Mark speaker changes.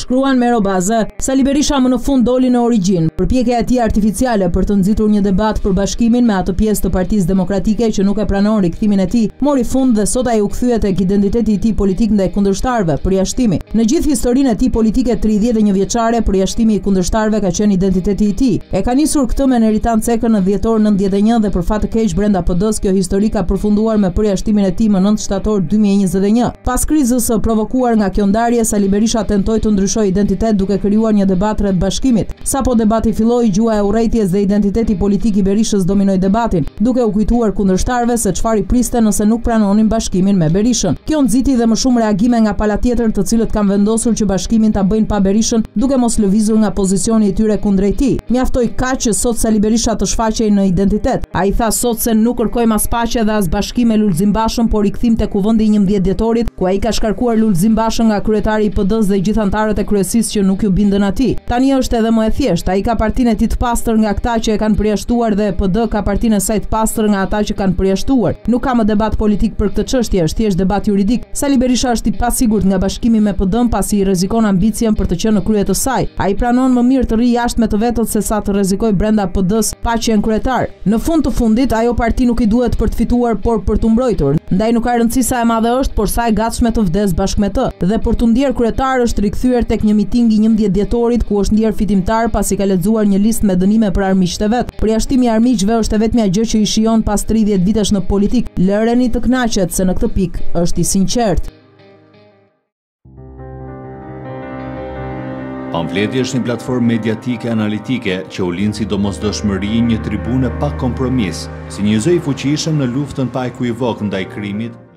Speaker 1: Shkruan Mero Baza, Sali Berisha më në fund doli në origjinë. Përpjekja e tij artificiale për të nxitur një debat për bashkimin me atë pjesë të Partisë Demokratike që nuk e pranon rikthimin e tij, mori fund dhe sot ai u kthye tek identiteti i tij politik ndaj kundërshtarëve, përjashtimi. Në gjithë historinë e tij politike 31 vjeçare, përjashtimi i kundërshtarëve ka qenë identiteti i tij. E ka nisur këtë me Neritan Cekën në dhjetor 91 dhe për fat të keq brenda PD-s kjo histori ka përfunduar me përjashtimin e tij më 9 shtator 2021. Pas krizës së provokuar nga kjo ndarje, Sali Berisha tentoi të ndryshojë identitet duke krijuar një debat rreth bashkimit. Sapo debati filloi, gjua e urrëties dhe identiteti politik i Berishës dominoi debatin, duke u kujtuar kundërshtarëve se çfarë i priste nëse nuk pranonin bashkimin me Berishën. Kjo nxiti dhe më shumë reagime nga pala tjetër, të cilët kanë vendosur që bashkimin ta bëjnë pa Berishën, duke mos lëvizur nga pozicioni i tyre kundrejt tij. Mjaftoi kaq që sot Sali Berisha të shfaqej në identitet. Ai tha sot se nuk kërkoi as paqe dhe as bashkim me Lulzim Bashën, por rikthim tek kuvendi i 11 dhjetorit, ku ai ka shkarkuar Lulzim Bashën nga kryetari i PD-s dhe gjithë anëtarët e kryesisë që nuk ju bindën atij. Tani është edhe më e thjeshtë, ai ka partinë e tij të pastër nga ata që e kanë përjashtuar dhe PD ka partinë e saj të pastër nga ata që kanë përjashtuar. Nuk ka më debat politik për këtë çështje, është thjesht debat juridik. Sali Berisha është i pasigurt nga bashkimi me PD-n pasi i rrezikon ambicien për të qenë në krye të saj. Ai pranon më mirë të rri jashtë me të vetët se sa të rrezikoj brenda PD-s paqen kryetar. Në fund të fundit, ajo parti nuk i duhet për të fituar, por për të mbrojtur. Ndaj nuk ka rëndësi sa e madhe është, por sa e gatshme të vdes bashkë me të. Dhe për të ndier kryetar është rikthyer tek një miting i 11 dhjetorit ku është ndier fitimtar pasi ka lexuar një listë me dënime për armiqtë e vet. Përjashtimi i armiqve është e vetmja gjë që i shijon pas 30 vitesh në politik. Lëreni të kënaqet se në këtë pikë është i sinqert.
Speaker 2: Pamfleti është një platformë mediatike analitike që u lind si domosdoshmëri një tribune pa kompromis, si një zë i fuqishëm në luftën pa ekuivok ndaj krimit